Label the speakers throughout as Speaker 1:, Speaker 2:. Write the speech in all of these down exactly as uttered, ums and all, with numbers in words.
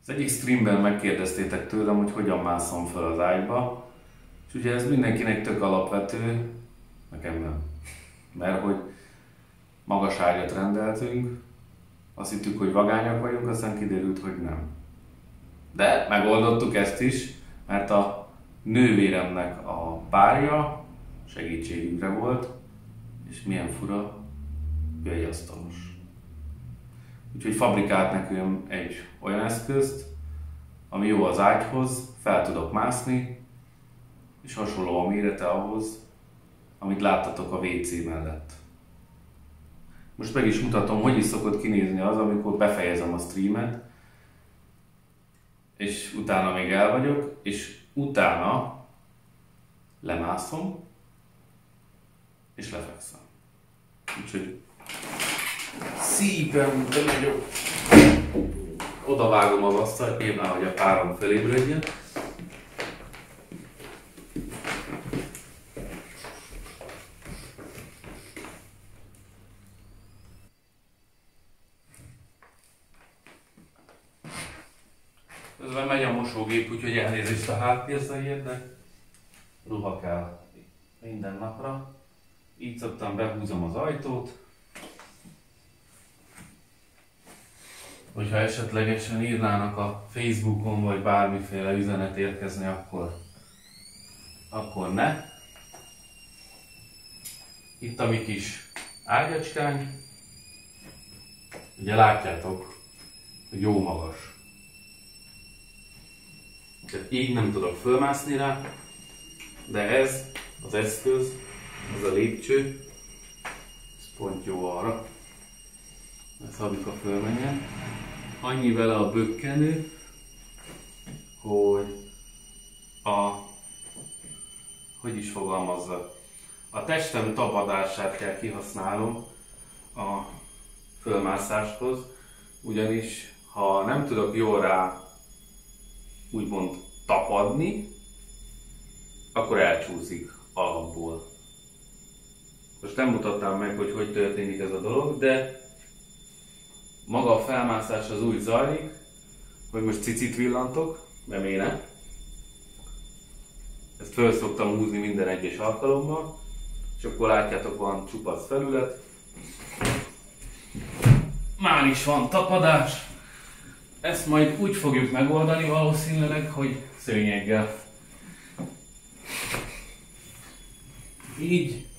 Speaker 1: Az egyik streamben megkérdeztétek tőlem, hogy hogyan mászom fel az ágyba, és ugye ez mindenkinek tök alapvető, nekem nem. Mert hogy magas ágyat rendeltünk, azt hittük, hogy vagányak vagyunk, aztán kiderült, hogy nem. De megoldottuk ezt is, mert a nővéremnek a párja segítségünkre volt, és milyen fura, ő egy asztalos. Úgyhogy fabrikált nekünk egy olyan eszközt, ami jó az ágyhoz, fel tudok mászni, és hasonló a mérete ahhoz, amit láttatok a vé cé mellett. Most meg is mutatom, hogy is szokott kinézni az, amikor befejezem a streamet, és utána még el vagyok, és utána lemászom, és lefekszem. Úgyhogy szépen bemegyek, oda vágom az asztalt, nyilván, hogy a párom felébredjen. Közben megy a mosógép, úgyhogy elnézést a háttérszegért, de ruha kell minden napra. Így szoktam, behúzom az ajtót. Hogyha esetlegesen írnának a Facebookon, vagy bármiféle üzenet érkezni, akkor, akkor ne. Itt a mi kis ágyacskánk. Ugye látjátok, hogy jó magas. Tehát így nem tudok fölmászni rá, de ez az eszköz, ez a lépcső, ez pont jó arra, mert Szabika fölmenjen. Annyi vele a bökkenő, hogy a, hogy is fogalmazza, a testem tapadását kell kihasználnom a fölmászáshoz, ugyanis ha nem tudok jól rá úgymond tapadni, akkor elcsúszik alapból. Most nem mutattam meg, hogy hogy történik ez a dolog, de maga a felmászás az úgy zajlik, hogy most cicit villantok, mert miért ne? Ezt föl szoktam húzni minden egyes alkalommal, és akkor látjátok, van csupasz felület. Már is van tapadás. Ezt majd úgy fogjuk megoldani valószínűleg, hogy szőnyeggel. Így.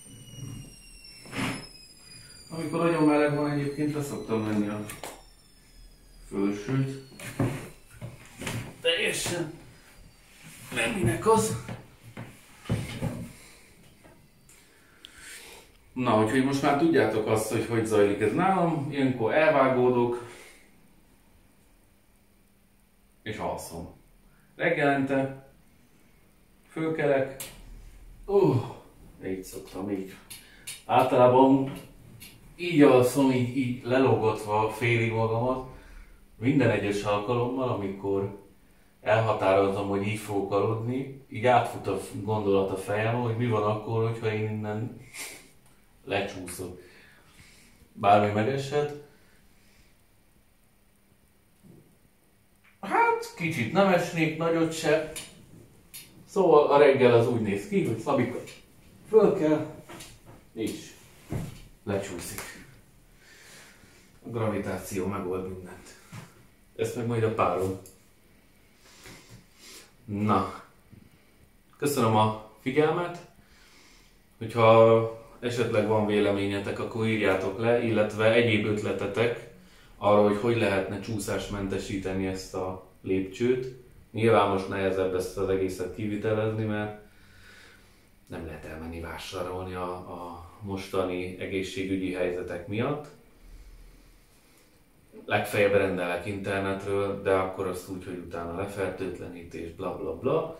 Speaker 1: Amikor nagyon meleg van egyébként, le szoktam venni a fölsőt. Teljesen nem minek az. Na, úgyhogy most már tudjátok azt, hogy hogy zajlik ez nálam. Ilyenkor elvágódok, és alszom. Reggelente fölkelek, uh, így szoktam, így. Általában így alszom, így, így lelógatva félig magamat, minden egyes alkalommal, amikor elhatározom, hogy így fogok aludni, így átfut a gondolat a fejemben, hogy mi van akkor, hogyha én innen lecsúszok. Bármi megeshet. Hát, kicsit nem esnék, nagyot se. Szóval a reggel az úgy néz ki, hogy Szabika föl kell, és lecsúszik. A gravitáció megold mindent. Ezt meg majd a párom. Na, köszönöm a figyelmet. Hogyha esetleg van véleményetek, akkor írjátok le, illetve egyéb ötletetek arra, hogy hogy lehetne csúszásmentesíteni ezt a lépcsőt. Nyilván most nehezebb ezt az egészet kivitelezni, mert nem lehet elmenni vásárolni a, a mostani egészségügyi helyzetek miatt. Legfeljebb rendelek internetről, de akkor azt úgy, hogy utána lefertőtlenítés, bla bla bla.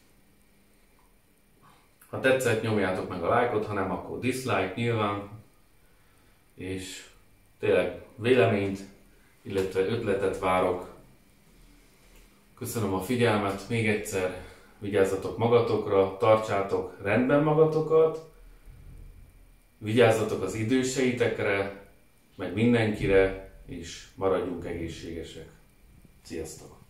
Speaker 1: Ha tetszett, nyomjátok meg a lájkot, ha nem, akkor dislike nyilván. És tényleg véleményt, illetve ötletet várok. Köszönöm a figyelmet, még egyszer vigyázzatok magatokra, tartsátok rendben magatokat, vigyázzatok az időseitekre, meg mindenkire, és maradjunk egészségesek. Sziasztok!